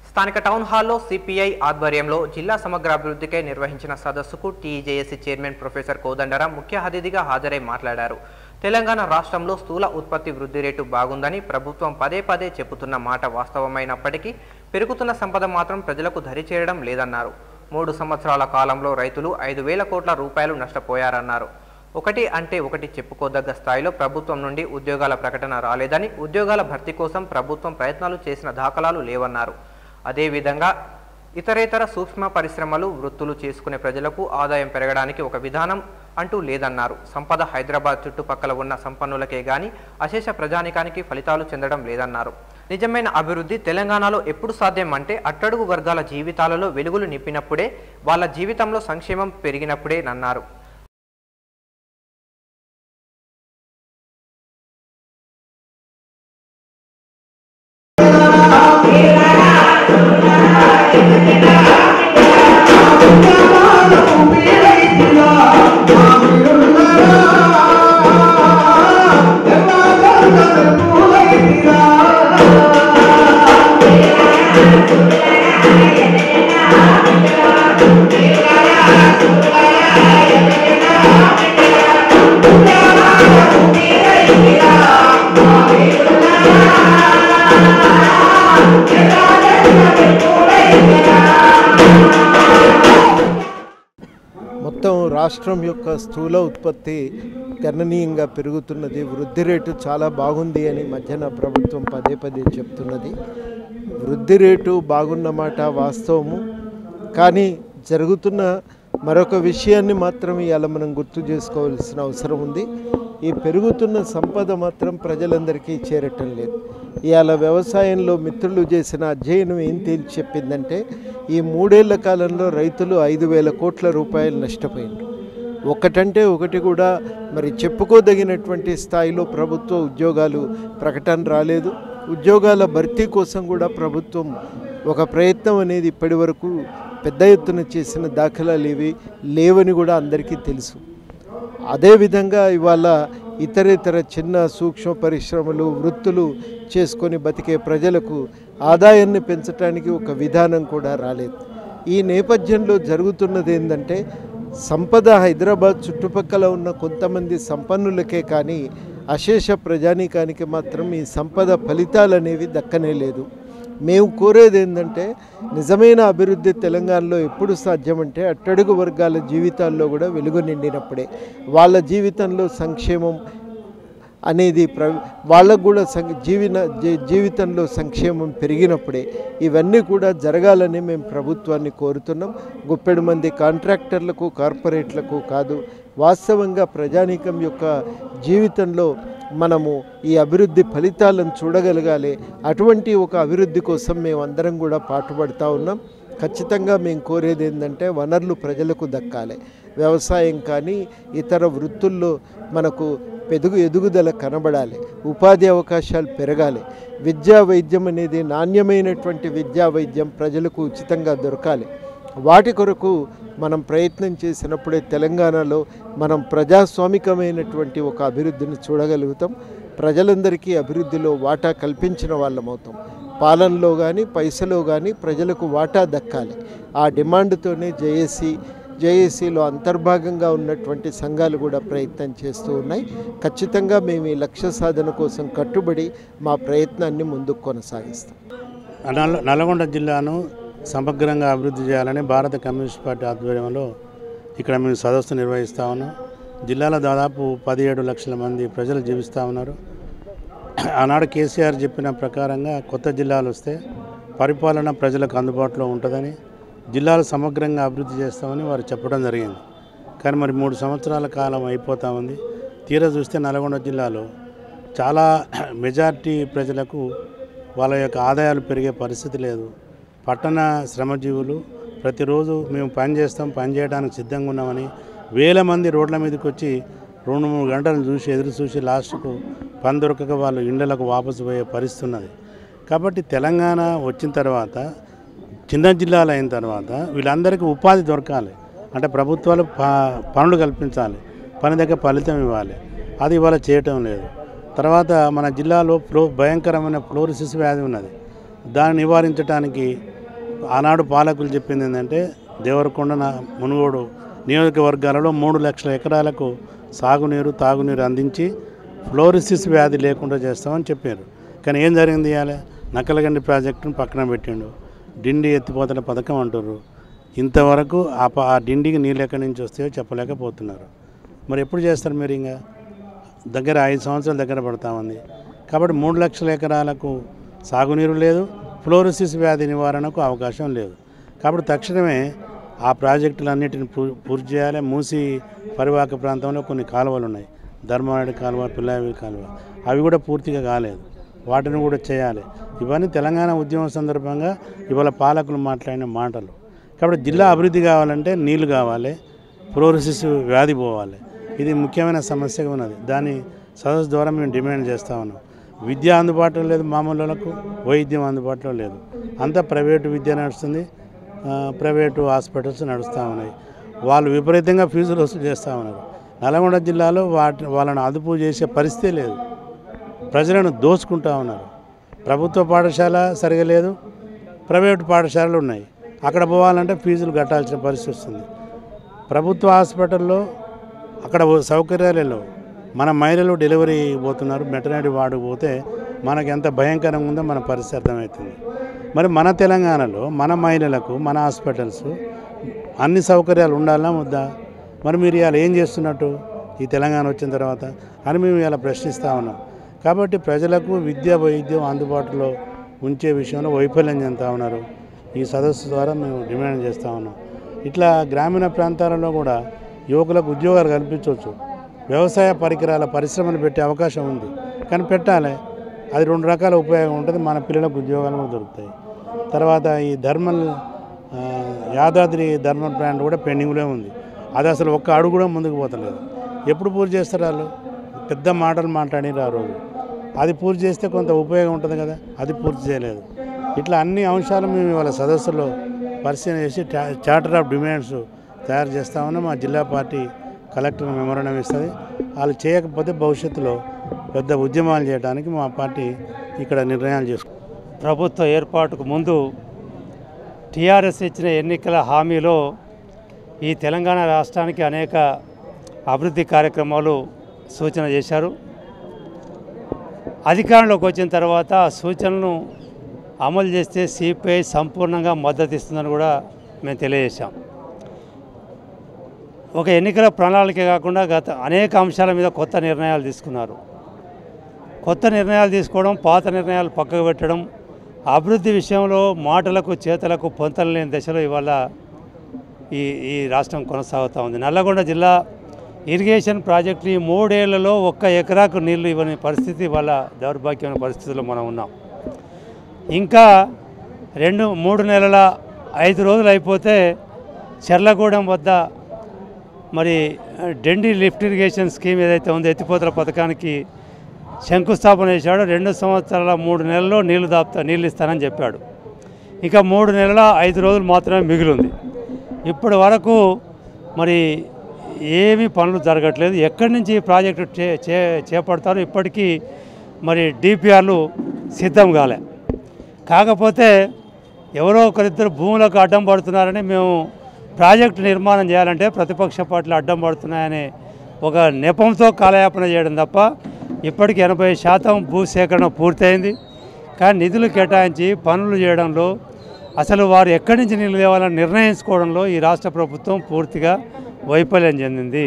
స్థానిక టౌన్ హాల్లో సిపిఐ ఆధ్వర్యంలో జిల్లా సమగ్ర అభివృద్ధికై నిర్వహించిన సదస్సుకు టీజేఏసీ చైర్మన్ ప్రొఫెసర్ కోదండరాం ముఖ్య అతిథిగా హాజరై మాట్లాడారు. తెలంగాణ రాష్ట్రంలో స్థూల ఉత్పత్తి వృద్ధి రేటు బాగుందని ప్రభుత్వం పదే పదే చెబుతున్న మాట వాస్తవమైనప్పటికీ పెరుగుతున్న సంపద మాత్రం ప్రజలకు దరిచేరడం లేదన్నారు. 3 సంవత్సరాల కాలంలో రైతులు 5,000 కోట్ల రూపాయలు నష్టపోయారన్నారు. ఒకటి అంటే ఒకటి చెప్పుకోదగ్గ స్థాయిలో ప్రభుత్వం నుండి ఉద్యోగాల ప్రకటన రాలేదని, ఉద్యోగాల భర్తీ కోసం ప్రభుత్వం ప్రయత్నాలు చేసిన దాఖలాలు లేవన్నారు. అదేవిధంగా ఇతరేతర సూక్ష్మ పరిశ్రమలు వృత్తులు చేసుకునే ప్రజలకు ఆదాయం పెరగడానికి ఒక విధానం అంటూ లేదన్నారు. సంపద హైదరాబాద్ చుట్టుపక్కల ఉన్న సంపన్నులకే గాని అశేష ప్రజానికానికి ఫలితాలు చెందడం లేదన్నారు. నిజమైన అభివృద్ధి తెలంగాణలో ఎప్పుడు సాధ్యం అంటే అట్టడుగు వర్గాల జీవితాలలో వెలుగులు నింపినప్పుడే, వాళ్ళ జీవితంలో సంక్షేమం పెరిగినప్పుడేనన్నారు. మొత్తం రాష్ట్రం యొక్క స్థూల ఉత్పత్తి గణనీయంగా పెరుగుతున్నది. వృద్ధి రేటు చాలా బాగుంది అని మధ్యన ప్రభుత్వం పదే పదే చెప్తున్నది. వృద్ధి రేటు బాగున్నమాట వాస్తవము, కానీ జరుగుతున్న మరొక విషయాన్ని మాత్రం ఇవాళ మనం గుర్తు చేసుకోవాల్సిన అవసరం ఉంది. ఈ పెరుగుతున్న సంపద మాత్రం ప్రజలందరికీ చేరటం లేదు. ఇవాళ వ్యవసాయంలో మిత్రులు చేసిన అధ్యయనం ఏం తేల్చి చెప్పిందంటే ఈ 3 ఏళ్ల కాలంలో రైతులు 5,000 కోట్ల రూపాయలు నష్టపోయింది. ఒకటంటే ఒకటి కూడా మరి చెప్పుకోదగినటువంటి స్థాయిలో ప్రభుత్వ ఉద్యోగాలు ప్రకటన రాలేదు. ఉద్యోగాల భర్తీ కోసం కూడా ప్రభుత్వం ఒక ప్రయత్నం అనేది ఇప్పటి వరకు పెద్ద ఎత్తున చేసిన దాఖలాలు లేవని కూడా అందరికీ తెలుసు. అదేవిధంగా ఇవాళ ఇతరేతర చిన్న సూక్ష్మ పరిశ్రమలు వృత్తులు చేసుకొని బతికే ప్రజలకు ఆదాయాన్ని పెంచడానికి ఒక విధానం కూడా రాలేదు. ఈ నేపథ్యంలో జరుగుతున్నది ఏంటంటే సంపద హైదరాబాద్ చుట్టుపక్కల ఉన్న కొంతమంది సంపన్నులకే కానీ అశేష ప్రజానీకానికి మాత్రం ఈ సంపద ఫలితాలు అనేవి దక్కనే లేదు. మేము కోరేది ఏంటంటే నిజమైన అభివృద్ధి తెలంగాణలో ఎప్పుడు సాధ్యమంటే అట్టడుగు వర్గాల జీవితాల్లో కూడా వెలుగు నిండినప్పుడే, వాళ్ళ జీవితంలో సంక్షేమం అనేది వాళ్ళకు కూడా జీవితంలో సంక్షేమం పెరిగినప్పుడే ఇవన్నీ కూడా జరగాలని మేము ప్రభుత్వాన్ని కోరుతున్నాం. గుప్పెడు మంది కాంట్రాక్టర్లకు కార్పొరేట్లకు కాదు, వాస్తవంగా ప్రజానీకం యొక్క జీవితంలో మనము ఈ అభివృద్ధి ఫలితాలను చూడగలగాలి. అటువంటి ఒక అభివృద్ధి కోసం మేము అందరం కూడా పాటుపడుతూ ఉన్నాం. ఖచ్చితంగా మేము కోరేది ఏంటంటే వనరులు ప్రజలకు దక్కాలి. వ్యవసాయం కానీ ఇతర వృత్తుల్లో మనకు ఎదుగుదల కనబడాలి. ఉపాధి అవకాశాలు పెరగాలి. విద్యా వైద్యం అనేది నాణ్యమైనటువంటి విద్యా వైద్యం ప్రజలకు ఉచితంగా దొరకాలి. వాటి కొరకు మనం ప్రయత్నం చేసినప్పుడే తెలంగాణలో మనం ప్రజాస్వామికమైనటువంటి ఒక అభివృద్ధిని చూడగలుగుతాం. ప్రజలందరికీ అభివృద్ధిలో వాటా కల్పించిన వాళ్ళమవుతాం. పాలనలో కానీ పైసలో కానీ ప్రజలకు వాటా దక్కాలి. ఆ డిమాండ్తోనే జేఏసీలో అంతర్భాగంగా ఉన్నటువంటి సంఘాలు కూడా ప్రయత్నం చేస్తూ ఉన్నాయి. ఖచ్చితంగా మేము ఈ లక్ష్య సాధన కోసం కట్టుబడి మా ప్రయత్నాన్ని ముందుకు కొనసాగిస్తాం. నల్గొండ జిల్లాను సమగ్రంగా అభివృద్ధి చేయాలని భారత కమ్యూనిస్ట్ పార్టీ ఆధ్వర్యంలో ఇక్కడ మేము సదస్సు నిర్వహిస్తూ ఉన్నాం. జిల్లాలో దాదాపు 17 లక్షల మంది ప్రజలు జీవిస్తూ ఉన్నారు. ఆనాడు కేసీఆర్ చెప్పిన ప్రకారంగా కొత్త జిల్లాలు వస్తే పరిపాలన ప్రజలకు అందుబాటులో ఉంటుందని, జిల్లాలు సమగ్రంగా అభివృద్ధి చేస్తామని వారు చెప్పడం జరిగింది. కానీ మరి 3 సంవత్సరాల కాలం అయిపోతూ ఉంది. తీరా చూస్తే నల్గొండ జిల్లాలో చాలా మెజార్టీ ప్రజలకు వాళ్ళ యొక్క ఆదాయాలు పెరిగే పరిస్థితి లేదు. పట్టణ శ్రమజీవులు ప్రతిరోజు మేము పని చేయడానికి సిద్ధంగా ఉన్నామని వేల మంది రోడ్ల మీదకి వచ్చి 2-3 గంటలు ఎదురు చూసి లాస్ట్కు పని దొరకక వాళ్ళు ఇండ్లకు వాపసు పోయే పరిస్థితి ఉన్నది. కాబట్టి తెలంగాణ వచ్చిన తర్వాత చిన్న జిల్లాలు అయిన తర్వాత వీళ్ళందరికీ ఉపాధి దొరకాలి అంటే ప్రభుత్వాలు పనులు కల్పించాలి, పని దగ్గర ఫలితం ఇవ్వాలి. అది ఇవాళ చేయటం లేదు. తర్వాత మన జిల్లాలో భయంకరమైన ఫ్లోరోసిస్ వ్యాధి ఉన్నది. దాన్ని నివారించడానికి ఆనాడు పాలకులు చెప్పింది ఏంటంటే దేవరకొండ మునుగోడు నియోజకవర్గాలలో 3 లక్షల ఎకరాలకు సాగునీరు తాగునీరు అందించి ఫ్లోరోసిస్ వ్యాధి లేకుండా చేస్తామని చెప్పారు. కానీ ఏం జరిగింది? ఇవాళ నక్కలగండి ప్రాజెక్టును పక్కన పెట్టిండు. డిండి ఎత్తిపోతల పథకం అంటారు. ఇంతవరకు ఆ డిండికి నీళ్ళు ఎక్కడి నుంచి వస్తాయో చెప్పలేకపోతున్నారు. మరి ఎప్పుడు చేస్తారు మీరు? ఇంకా దగ్గర 5 సంవత్సరాల దగ్గర పడతా ఉంది. కాబట్టి 3 లక్షల ఎకరాలకు సాగునీరు లేదు, ఫ్లోరోసిస్ వ్యాధి నివారణకు అవకాశం లేదు. కాబట్టి తక్షణమే ఆ ప్రాజెక్టులన్నిటిని పూర్తి చేయాలి. మూసి పరివాహక ప్రాంతంలో కొన్ని కాలువలు ఉన్నాయి, ధర్మవాడి కాలువ, పిల్లావి కాలువ, అవి కూడా పూర్తిగా కాలేదు. వాటిని కూడా చేయాలి. ఇవన్నీ తెలంగాణ ఉద్యమం సందర్భంగా ఇవాళ పాలకులు మాట్లాడిన మాటలు. కాబట్టి జిల్లా అభివృద్ధి కావాలంటే నీళ్లు కావాలి, ఫ్లోరోసిస్ వ్యాధి పోవాలి. ఇది ముఖ్యమైన సమస్యగా ఉన్నది. దాని సదస్సు ద్వారా మేము డిమాండ్ చేస్తూ ఉన్నాం. విద్య అందుబాటులో లేదు, మామూలు వాళ్ళకు వైద్యం అందుబాటులో లేదు. అంతా ప్రైవేటు విద్య నడుస్తుంది, ప్రైవేటు హాస్పిటల్స్ నడుస్తూ ఉన్నాయి. వాళ్ళు విపరీతంగా ఫీజులు వసూలు చేస్తూ ఉన్నారు. నల్గొండ జిల్లాలో వాళ్ళని అదుపు చేసే పరిస్థితే లేదు. ప్రజలను దోచుకుంటూ ఉన్నారు. ప్రభుత్వ పాఠశాల సరిగా లేదు, ప్రైవేటు పాఠశాలలు ఉన్నాయి. అక్కడ పోవాలంటే ఫీజులు కట్టాల్సిన పరిస్థితి వస్తుంది. ప్రభుత్వ హాస్పిటల్లో అక్కడ సౌకర్యాలు లేవు. మన మహిళలు డెలివరీ పోతున్నారు, మెటర్నిటీ వార్డుకు పోతే మనకు ఎంత భయంకరంగా ఉందో మన పరిస్థితి అర్థమవుతుంది. మరి మన తెలంగాణలో మన మహిళలకు మన హాస్పిటల్స్ అన్ని సౌకర్యాలు ఉండాలన్నా వద్దా? మరి మీరు ఇవాళ ఏం చేస్తున్నట్టు ఈ తెలంగాణ వచ్చిన తర్వాత అని మేము ఇలా ప్రశ్నిస్తూ ఉన్నాం. కాబట్టి ప్రజలకు విద్య వైద్యం అందుబాటులో ఉంచే విషయంలో వైఫల్యం చెందుతూ ఉన్నారు. ఈ సదస్సు ద్వారా మేము డిమాండ్ చేస్తూ ఉన్నాం. ఇట్లా గ్రామీణ ప్రాంతాలలో కూడా యువకులకు ఉద్యోగాలు కల్పించవచ్చు. వ్యవసాయ పరికరాల పరిశ్రమలు పెట్టే అవకాశం ఉంది, కానీ పెట్టాలి. అది 2 రకాల ఉపయోగం ఉంటుంది. మన పిల్లలకు ఉద్యోగాలు కూడా దొరుకుతాయి. తర్వాత ఈ యాదాద్రి థర్మల్ ప్లాంట్ కూడా పెండింగ్లో ఉంది. అది అసలు ఒక్క అడుగు కూడా ముందుకు పోతలేదు. ఎప్పుడు పూర్తి చేస్తారు? వాళ్ళు పెద్ద మాటలు మాట్లాడినారు ఆ రోజు. అది పూర్తి చేస్తే కొంత ఉపయోగం ఉంటుంది కదా, అది పూర్తి చేయలేదు. ఇట్లా అన్ని అంశాలు మేము ఇవాళ సదస్సులో పరిశీలన చేసి చార్టర్ ఆఫ్ డిమాండ్స్ తయారు చేస్తా ఉన్నాం. మా జిల్లా పార్టీ కలెక్టర్ మెమోరాండం ఇస్తుంది. వాళ్ళు చేయకపోతే భవిష్యత్తులో పెద్ద ఉద్యమాలు చేయడానికి మా పార్టీ ఇక్కడ నిర్ణయాలు చేసుకుంటాం. ప్రభుత్వ ఏర్పాటుకు ముందు టీఆర్ఎస్ ఇచ్చిన ఎన్నికల హామీలో ఈ తెలంగాణ రాష్ట్రానికి అనేక అభివృద్ధి కార్యక్రమాలు సూచన చేశారు. అధికారంలోకి వచ్చిన తర్వాత ఆ సూచనలను అమలు చేస్తే సిపిఐ సంపూర్ణంగా మద్దతు ఇస్తుందని కూడా మేము తెలియజేశాం. ఒక ఎన్నికల ప్రణాళికే కాకుండా గత అనేక అంశాల మీద కొత్త నిర్ణయాలు తీసుకున్నారు. కొత్త నిర్ణయాలు తీసుకోవడం, పాత నిర్ణయాలు పక్కకు పెట్టడం, అభివృద్ధి విషయంలో మాటలకు చేతలకు పొంతలు లేని దశలో ఇవాళ ఈ రాష్ట్రం కొనసాగుతూ ఉంది. నల్లగొండ జిల్లా ఇరిగేషన్ ప్రాజెక్టులు ఈ 3 ఏళ్లలో 1 ఎకరాకు నీళ్లు ఇవ్వని పరిస్థితి వల్ల దౌర్భాగ్యమైన పరిస్థితుల్లో మనం ఉన్నాం. ఇంకా 2-3 నెలల 5 రోజులు అయిపోతే చెర్లగూడెం వద్ద మరి డెండి లిఫ్ట్ ఇరిగేషన్ స్కీమ్ ఏదైతే ఉందో ఎత్తిపోతల పథకానికి శంకుస్థాపన చేశాడు. 2 సంవత్సరాల 3 నెలల్లో నీళ్లు ఇస్తానని చెప్పాడు. ఇక 3 నెలల 5 రోజులు మాత్రమే మిగిలింది. ఇప్పటి వరకు మరి ఏమీ పనులు జరగట్లేదు. ఎక్కడి నుంచి ఈ ప్రాజెక్టు చేపడతారో ఇప్పటికీ మరి డిపిఆర్లు సిద్ధం కాలే. కాకపోతే ఎవరో ఒకరిద్దరు భూములకు అడ్డం పడుతున్నారని మేము ప్రాజెక్టు నిర్మాణం చేయాలంటే ప్రతిపక్ష పార్టీలు అడ్డం పడుతున్నాయని ఒక నెపంతో కాలయాపన చేయడం తప్ప ఇప్పటికి 80% భూసేకరణ పూర్తయింది. కానీ నిధులు కేటాయించి పనులు చేయడంలో, అసలు వారు ఎక్కడి నుంచి నీళ్ళు తేవాలని నిర్ణయించుకోవడంలో ఈ రాష్ట్ర ప్రభుత్వం పూర్తిగా వైఫల్యం చెందింది.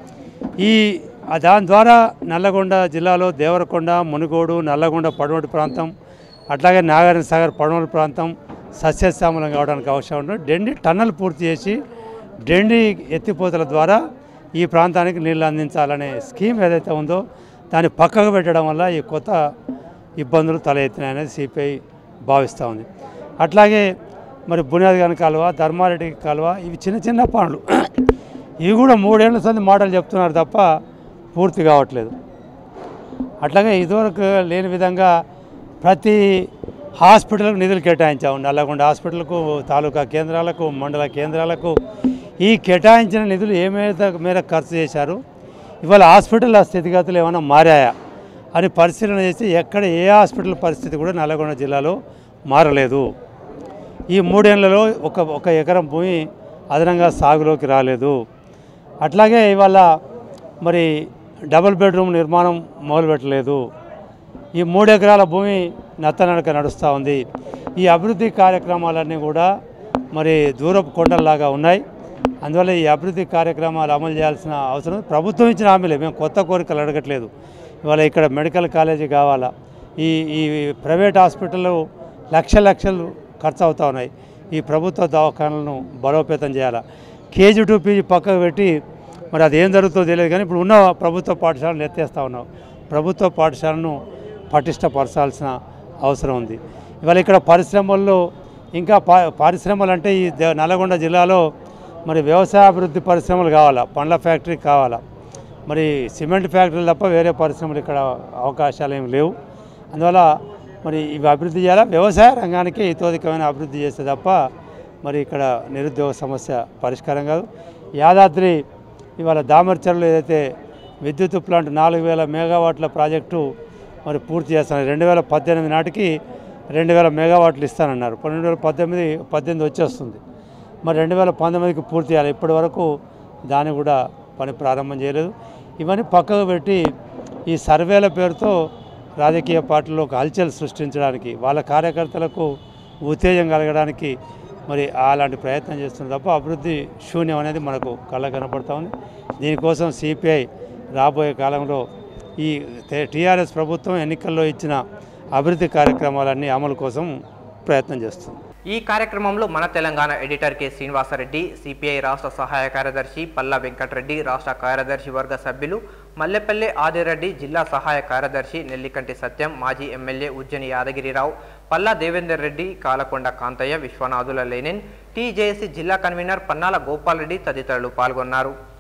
దాని ద్వారా నల్లగొండ జిల్లాలో దేవరకొండ, మునుగోడు, నల్లగొండ పడమటి ప్రాంతం, అట్లాగే నాగార్జున సాగర్ పడమటి ప్రాంతం సస్యశ్యామలం కావడానికి అవసరం ఉంటుంది. డెండి టన్నల్ పూర్తి చేసి డెండి ఎత్తిపోతల ద్వారా ఈ ప్రాంతానికి నీళ్ళు అందించాలనే స్కీమ్ ఏదైతే ఉందో దాన్ని పక్కకు పెట్టడం వల్ల ఈ కొత్త ఇబ్బందులు తలెత్తినాయనేది సిపిఐ భావిస్తూ ఉంది. అట్లాగే మరి బునియాదిగాని కాలువ, ధర్మారెడ్డి కాలువ, ఇవి చిన్న పనులు. ఇవి కూడా 3 ఏళ్ల సంది మాటలు చెప్తున్నారు తప్ప పూర్తి కావట్లేదు. అట్లాగే ఇదివరకు లేని విధంగా ప్రతి హాస్పిటల్కు నిధులు కేటాయించాము. నల్లగొండ హాస్పిటల్కు, తాలూకా కేంద్రాలకు, మండల కేంద్రాలకు ఈ కేటాయించిన నిధులు మేర ఖర్చు చేశారు. ఇవాళ హాస్పిటల్ స్థితిగతులు ఏమైనా మారాయా అని పరిశీలన చేసి ఎక్కడ ఏ హాస్పిటల్ పరిస్థితి కూడా నల్లగొండ జిల్లాలో మారలేదు. ఈ 3 ఏళ్లలో ఒక ఎకరం భూమి అదనంగా సాగులోకి రాలేదు. అట్లాగే ఇవాళ మరి డబుల్ బెడ్రూమ్ నిర్మాణం మొదలుపెట్టలేదు. ఈ 3 ఎకరాల భూమి నత్తనడక నడుస్తూ ఉంది. ఈ అభివృద్ధి కార్యక్రమాలన్నీ కూడా మరి దూరపు కొండల్లాగా ఉన్నాయి. అందువల్ల ఈ అభివృద్ధి కార్యక్రమాలు అమలు చేయాల్సిన అవసరం ప్రభుత్వం ఇచ్చిన హామీలే, మేము కొత్త కోరికలు అడగట్లేదు. ఇవాళ ఇక్కడ మెడికల్ కాలేజీ కావాలా, ఈ ప్రైవేట్ హాస్పిటల్లో లక్షలు ఖర్చు అవుతూ ఉన్నాయి. ఈ ప్రభుత్వ దవాఖానాలను బలోపేతం చేయాలా. కేజీ టు పీజీ పక్కకు పెట్టి మరి అది ఏం జరుగుతుందో తెలియదు, కానీ ఇప్పుడు ఉన్న ప్రభుత్వ పాఠశాలను ఎత్తేస్తూ ఉన్నాం. ప్రభుత్వ పాఠశాలను పటిష్టపరచాల్సిన అవసరం ఉంది. ఇవాళ ఇక్కడ పరిశ్రమల్లో ఇంకా పరిశ్రమలు అంటే ఈ నల్గొండ జిల్లాలో మరి వ్యవసాయ అభివృద్ధి పరిశ్రమలు కావాలా, పండ్ల ఫ్యాక్టరీ కావాలా, మరి సిమెంట్ ఫ్యాక్టరీలు తప్ప వేరే పరిశ్రమలు ఇక్కడ అవకాశాలు ఏమి లేవు. అందువల్ల మరి ఇవి అభివృద్ధి చేయాలా. వ్యవసాయ రంగానికి ఇతోధికమైన అభివృద్ధి చేస్తే తప్ప మరి ఇక్కడ నిరుద్యోగ సమస్య పరిష్కారం కాదు. యాదాద్రి ఇవాళ దామర్చర్లో ఏదైతే విద్యుత్ ప్లాంట్ 4000 మెగావాట్ల ప్రాజెక్టు మరి పూర్తి చేస్తున్నారు. 2018 నాటికి 2000 మెగావాట్లు ఇస్తానన్నారు. 2018 వచ్చేస్తుంది. మరి 2019కి పూర్తి చేయాలి. ఇప్పటి వరకు దాన్ని కూడా పని ప్రారంభం చేయలేదు. ఇవన్నీ పక్కకు పెట్టి ఈ సర్వేల పేరుతో రాజకీయ పార్టీలో ఒక హల్చల్ సృష్టించడానికి, వాళ్ళ కార్యకర్తలకు ఉత్తేజం కలగడానికి మరి అలాంటి ప్రయత్నం చేస్తుంది తప్ప అభివృద్ధి శూన్యం అనేది మనకు కళ్ళ కనపడతా ఉంది. దీనికోసం సిపిఐ రాబోయే కాలంలో ఈ టీఆర్ఎస్ ప్రభుత్వం ఎన్నికల్లో ఇచ్చిన అభివృద్ధి కార్యక్రమాలన్నీ అమలు కోసం ప్రయత్నం చేస్తుంది. ఈ కార్యక్రమంలో Mana Telangana editor K Srinivasa Reddy, CPI రాష్ట్ర సహాయ కార్యదర్శి పల్లా వెంకటరెడ్డి, రాష్ట్ర కార్యదర్శి వర్గ సభ్యులు మల్లెపల్లె ఆదిరెడ్డి, జిల్లా సహాయ కార్యదర్శి నెల్లికంటి సత్యం, మాజీ MLA Ujjini Yadagiri Rao, Palla Devender Reddy, Kalakonda Kantaiah, Viswanathula Lenin, TJAC జిల్లా కన్వీనర్ పన్నాల గోపాల్ రెడ్డి తదితరులు పాల్గొన్నారు.